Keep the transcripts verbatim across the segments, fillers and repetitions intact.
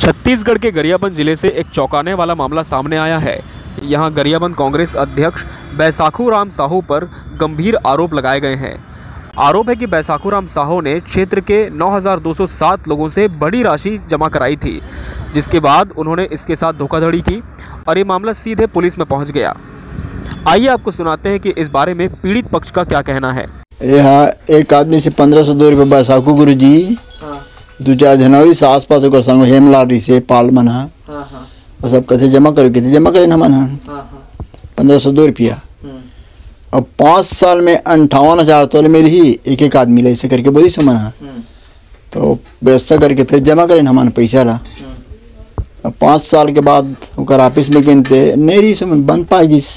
छत्तीसगढ़ के गरियाबंद जिले से एक चौंकाने वाला मामला सामने आया है। यहां गरियाबंद कांग्रेस अध्यक्ष बैसाखू राम साहू पर गंभीर आरोप लगाए गए हैं। आरोप है कि बैसाखू राम साहू ने क्षेत्र के नौ हज़ार दो सौ सात लोगों से बड़ी राशि जमा कराई थी, जिसके बाद उन्होंने इसके साथ धोखाधड़ी की और ये मामला सीधे पुलिस में पहुंच गया। आइए आपको सुनाते हैं कि इस बारे में पीड़ित पक्ष का क्या कहना है। यहाँ एक आदमी से पंद्रह सौ दो रुपये बैसाखू गुरु जी दो चार जनवरी से आस पास संग हेमलाल से पाल मना और सब कैसे जमा करो कितने जमा करें हम पंद्रह सौ दो रुपया। अब पाँच साल में अंठावन हजार तोले मेरी ही एक एक आदमी ले ऐसे करके बोली सो मना तो व्यवस्था करके फिर जमा करें हमान पैसा ला। अब पाँच साल के बाद ओकर ऑफिस में गिनते नहीं रही समझ बंद पाई जिस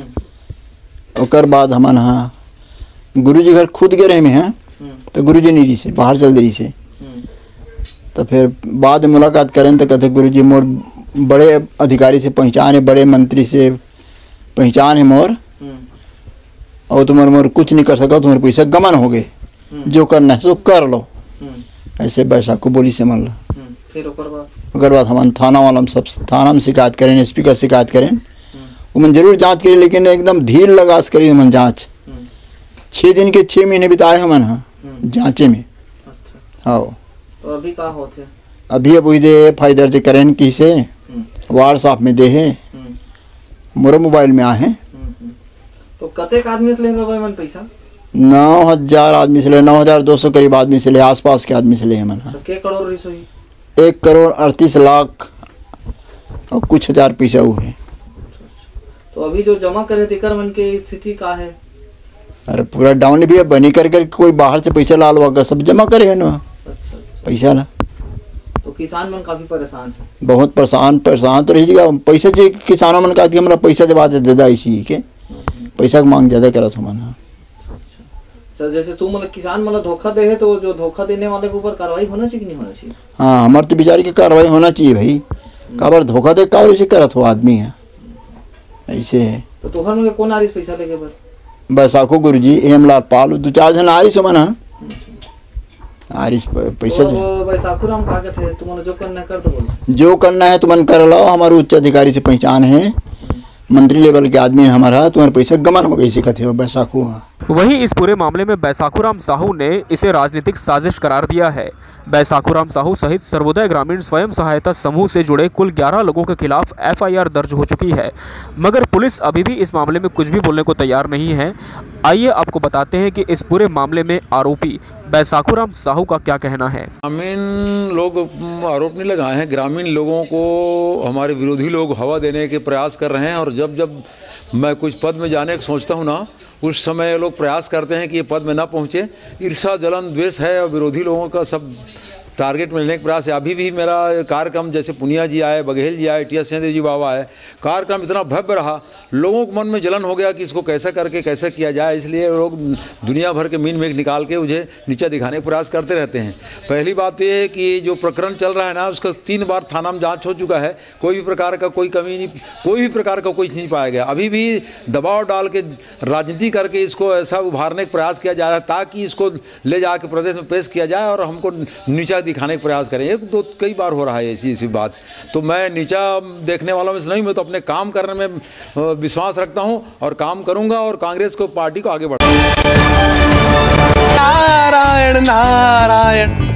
ओकर बाद हमान हाँ गुरु जी घर खुद गए रहे में हैं तो गुरु जी नहीं से बाहर चल रही से तो फिर बाद में मुलाकात करें तो कहते गुरु जी मोर बड़े अधिकारी से पहचान है, बड़े मंत्री से पहचान है मोर और तुम मोर कुछ नहीं कर सका, तुम्हारे पैसा गमन हो गए, जो करना है सो कर लो। ऐसे बैसाखू बोली से मान लो। फिर ओकर बाद हमारे थाना वाला सब थाना में शिकायत करें, एस पी का शिकायत करें, उमन जरूर जांच करें लेकिन एकदम धीर लगास करी हमन जांच। छः दिन के छः महीने बिताए हमन हाँ जांचे में। हाँ तो अभी का होते? अभी अब वही दे एफ आई दर्ज करें की से व्हाट्सएप में दे है मोर मोबाइल में आए। तो कतेक आदमी से ले मन पैसा? नौ हजार आदमी से ले, नौ हजार दो सौ करीब आदमी से ले, आसपास के आदमी से ले मन। के करोड़ रिसोई? एक करोड़ अड़तीस लाख और कुछ हजार पैसा हुए। तो अभी जो जमा करे तेकर मन के स्थिति का है? अरे पूरा डाउन भी है, बनी कर कर कोई बाहर से पैसा ला लगा सब जमा करे है ना पैसा ला। तो किसान मन काफी परेशान है। बहुत परेशान परेशान तो रही पैसा चाहिए किसानों मन का हमारा पैसा दिवा दे दादा इसी के पैसा की मांग ज्यादा करत हो मना। सर जैसे तू मतलब किसान मतलब धोखा दे है तो जो धोखा देने वाले के ऊपर कार्रवाई होना चाहिए कि नहीं होना चाहिए? हाँ हमारे तो बेचारे की कार्रवाई होना चाहिए भाई। काबर धोखा दे काबर इसे करत हो आदमी है ऐसे है। तो तोहर में कौन आ रही पैसा लेके बर? बैसाखू गुरु जी हेमलाल पाल दो चार जन आ रही सो मना आरिस पैसा तो बैसाखू राम कहा के थे तुमने जो करना कर दो बोलो। जो करना है तुमन कर लो, हमारे उच्च अधिकारी से पहचान है, मंत्री लेवल के आदमी हमारा, तुम्हारे पैसा गमन हो गई इसे कहते हो बैसाखू। वहीं इस पूरे मामले में बैसाखू राम साहू ने इसे राजनीतिक साजिश करार दिया है। बैसाखू राम साहू सहित सर्वोदय ग्रामीण स्वयं सहायता समूह से जुड़े कुल ग्यारह लोगों के खिलाफ एफ आई आर दर्ज हो चुकी है, मगर पुलिस अभी भी इस मामले में कुछ भी बोलने को तैयार नहीं है। आइए आपको बताते हैं कि इस पूरे मामले में आरोपी बैसाखू राम साहू का क्या कहना है। ग्रामीण लोग आरोप नहीं लगाए हैं, ग्रामीण लोगों को हमारे विरोधी लोग हवा देने के प्रयास कर रहे हैं और जब जब मैं कुछ पद में जाने का सोचता हूँ ना उस समय लोग प्रयास करते हैं कि ये पद में ना पहुँचे। ईर्षा जलन द्वेष है और विरोधी लोगों का सब टारगेट मिलने के प्रयास है। अभी भी मेरा कार्यक्रम जैसे पुनिया जी आए, बघेल जी आए, टी एस सिंह जी बाबा आए, कार्यक्रम इतना भव्य रहा, लोगों के मन में जलन हो गया कि इसको कैसे करके कैसे किया जाए, इसलिए लोग दुनिया भर के मीन मेघ निकाल के मुझे नीचे दिखाने का प्रयास करते रहते हैं। पहली बात यह है कि जो प्रकरण चल रहा है ना उसका तीन बार थाना में जाँच हो चुका है, कोई भी प्रकार का कोई कमी नहीं, कोई भी प्रकार का कोई नहीं पाया गया। अभी भी दबाव डाल के राजनीति करके इसको ऐसा उभारने का प्रयास किया जा रहा है ताकि इसको ले जाकर प्रदेश में पेश किया जाए और हमको नीचा दिखाने का प्रयास करें। एक दो कई बार हो रहा है ऐसी ऐसी बात। तो मैं नीचा देखने वालों में से नहीं, मैं तो अपने काम करने में विश्वास रखता हूं और काम करूंगा और कांग्रेस को पार्टी को आगे बढ़ाऊंगा। नारायण नारायण